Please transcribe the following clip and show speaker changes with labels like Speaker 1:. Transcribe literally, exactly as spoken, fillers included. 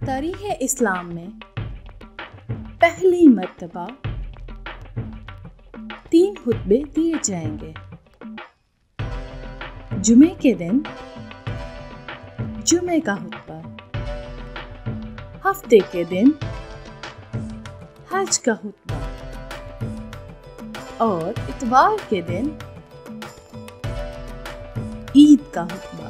Speaker 1: तारीख़ इस्लाम में पहली मर्तबा तीन खुतबे दिए जाएंगे। जुमे के दिन जुमे का खुतबा, हफ्ते के दिन हज का खुतबा और इतवार के दिन ईद का खुतबा।